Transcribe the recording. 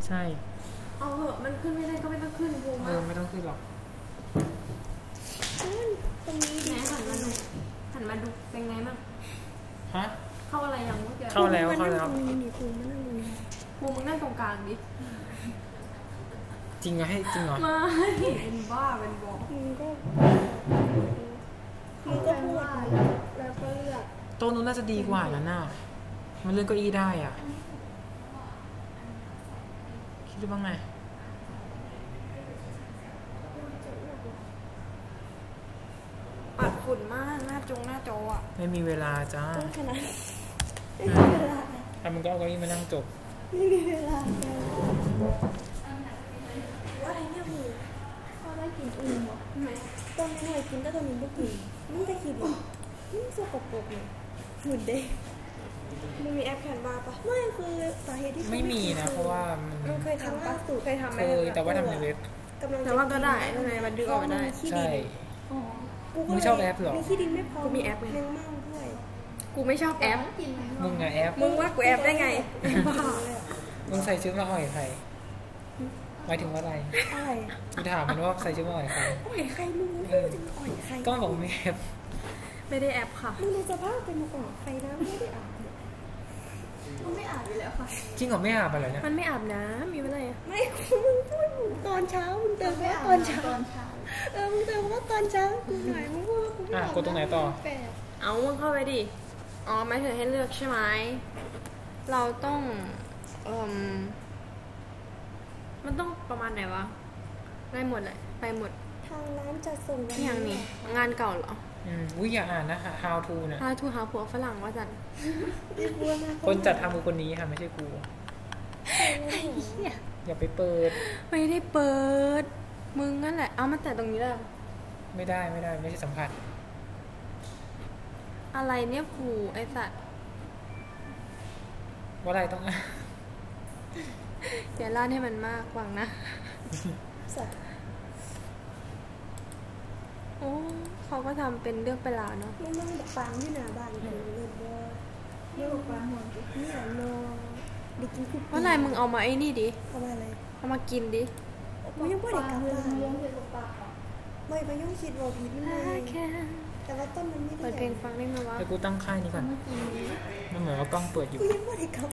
ใช่เอาเหอะมันขึ้นไม่ได้ก็ไม่ต้องขึ้นกูมาไม่ต้องขึ้นหรอกตรงนี้ไหนหันมาดูหันมาดูเป็นไงบ้างฮะเข้าอะไรยังเมื่อกี้เข้าแล้วกูมึงนั่งตรงกลางดิจริงเหรอให้จริงเหรอไม่เป็นบ้าเป็นบอกมึงก็พูดแล้วก็เลือกโต๊ะนู้นน่าจะดีกว่านั่นน่ะมันเลื่อนเก้าอี้ได้อ่ะคิดว่าไงปัดฝุ่นมากหน้าจออ่ะไม่มีเวลาจ้าขนาดมันก็เอาเก้าอี้มานั่งจบไม่มีเวลาว่าอะไรเนี่ยมึงเขาได้กินอื่นหรอไหมตอนนี้กินก็ตอนนี้ไม่กินมึงจะกินอีกมึงสกปรกเลยหุ่นเด็กมึงมีแอปแคนวาปะไม่คือสาเหตุที่ไม่มีนะเพราะว่ามันเคยทำปะเคยทำไหมแต่ว่าทำในเว็บแต่ว่าก็ได้ทำไมมันดึงออกมาได้ใช่มึงชอบแอปหรอมีขี้ดินไม่พอกูมีแอปไงกูไม่ชอบแอปมึงอะแอปมึงว่ากูแอปได้ไงมึงใส่ชุดมาอ่อยใครหมายถึงว่าอะไรกูถามมันว่าใส่ชุดมาอ่อยใครมึงจะมาอ่อยใครก็บอกไม่แอปไม่ได้แอปค่ะมึงในสภาพเป็นมาอ่อยใครนะไม่ได้อาบมันไม่อาบอยู่แล้วค่ะจริงเหรอไม่อาบอะไรเนี่ยมันไม่อาบน้ำมีอะไรไม่มึงพูดตอนเช้ามึงเติมว่าตอนเช้ามึงเติมว่าตอนเช้ากูหน่อยมึงพูดกดตรงไหนต่อเอามึงเข้าไปดิอ๋อไม่ถึงให้เลือกใช่ไหมเราต้องมันต้องประมาณไหนวะได้หมดเลยไปหมดทางร้านจะส่งอย่างนี้งานเก่าเหรออย่าอ่านนะ how to นะ how to หาผัวฝรั่งว่าจันคนจัดทำคือคนนี้ค่ะไม่ใช่กูอย่าไปเปิดไม่ได้เปิดมึงนั่นแหละเอามาแต่ตรงนี้เลยไม่ได้ไม่ใช่สัมผัสอะไรเนี่ยผูไอสัตว์ว่าอะไรต้องอย่าล่าให้มันมากกว่างนะสัตว์โอ้เขาก็ทำเป็นเรื่องเวลาเนาะไม่ต้องแบบฟังที่หน้าบ้านเลยว่าไม่บอกฟังหัวนี่แหละโลดิกินคุกว่าอะไรมึงเอามาไอ้นี่ดิเอามาอะไรเอามากินดิมึงยังไม่ได้กลับบ้านไม่ไปยุ่งคิดว่าผิดไม่แต่ว่าต้นมันไม่ได้เปิดเพลงฟังได้ไหมวะแต่กูตั้งค่ายนี้ก่อนมันเหมือนว่ากล้องเปิดอยู่กูยังไม่ได้กลับ